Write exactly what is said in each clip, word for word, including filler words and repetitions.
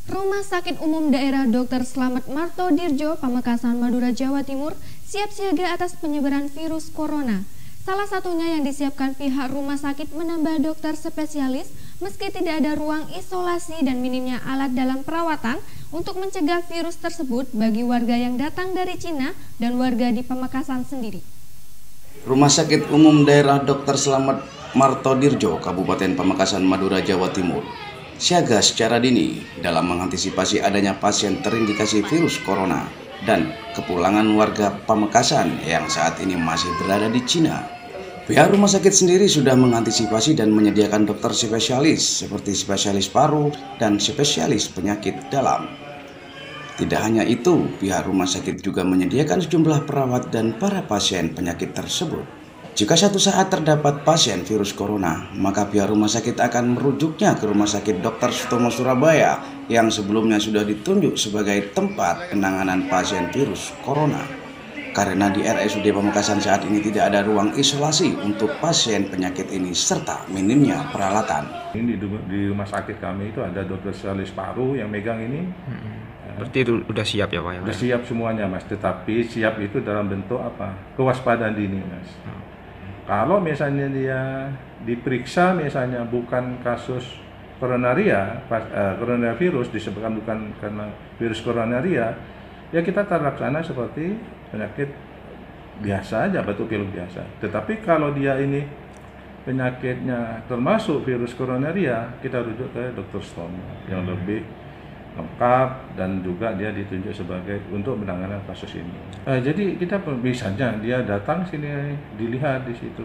Rumah Sakit Umum Daerah Dokter Slamet Martodirjo, Pamekasan, Madura, Jawa Timur siap siaga atas penyebaran virus corona. Salah satunya yang disiapkan pihak rumah sakit menambah dokter spesialis meski tidak ada ruang isolasi dan minimnya alat dalam perawatan untuk mencegah virus tersebut bagi warga yang datang dari Cina dan warga di Pamekasan sendiri. Rumah Sakit Umum Daerah Dokter Slamet Martodirjo, Kabupaten Pamekasan, Madura, Jawa Timur siaga secara dini dalam mengantisipasi adanya pasien terindikasi virus corona dan kepulangan warga Pamekasan yang saat ini masih berada di Cina. Pihak rumah sakit sendiri sudah mengantisipasi dan menyediakan dokter spesialis seperti spesialis paru dan spesialis penyakit dalam. Tidak hanya itu, pihak rumah sakit juga menyediakan sejumlah perawat dan para pasien penyakit tersebut. Jika suatu saat terdapat pasien virus corona, maka pihak rumah sakit akan merujuknya ke Rumah Sakit Dokter Sutomo Surabaya yang sebelumnya sudah ditunjuk sebagai tempat penanganan pasien virus corona. Karena di R S U D Pamekasan saat ini tidak ada ruang isolasi untuk pasien penyakit ini serta minimnya peralatan. Ini di, di rumah sakit kami itu ada dokter spesialis paru yang megang ini. Berarti itu udah siap ya Pak? Ya? Udah siap semuanya Mas, tetapi siap itu dalam bentuk apa? Kewaspadaan dini Mas. Hmm. Kalau misalnya dia diperiksa misalnya bukan kasus coronaria, pas, uh, coronavirus disebabkan bukan karena virus coronaria, ya kita terlaksana seperti penyakit biasa aja, batuk pilek biasa. Tetapi kalau dia ini penyakitnya termasuk virus coronaria, kita rujuk ke dokter stoma yang lebih lengkap dan juga dia ditunjuk sebagai untuk penanganan kasus ini. Eh, jadi kita misalnya dia datang sini dilihat di situ.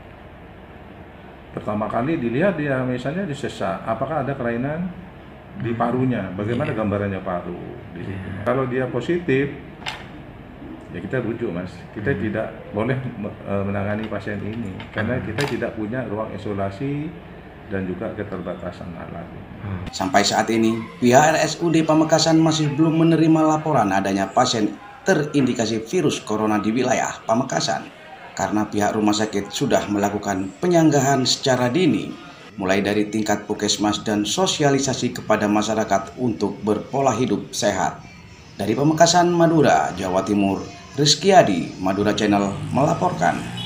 Pertama kali dilihat dia misalnya disesak, apakah ada kelainan di parunya? Bagaimana gambarannya paru di situ. Kalau dia positif, ya kita rujuk Mas. Kita hmm. tidak boleh menangani pasien ini karena kita tidak punya ruang isolasi dan juga keterbatasan alat. Sampai saat ini, pihak R S U D Pamekasan masih belum menerima laporan adanya pasien terindikasi virus corona di wilayah Pamekasan karena pihak rumah sakit sudah melakukan penyanggahan secara dini mulai dari tingkat puskesmas dan sosialisasi kepada masyarakat untuk berpola hidup sehat. Dari Pamekasan, Madura, Jawa Timur, Rizky Adi, Madura Channel melaporkan.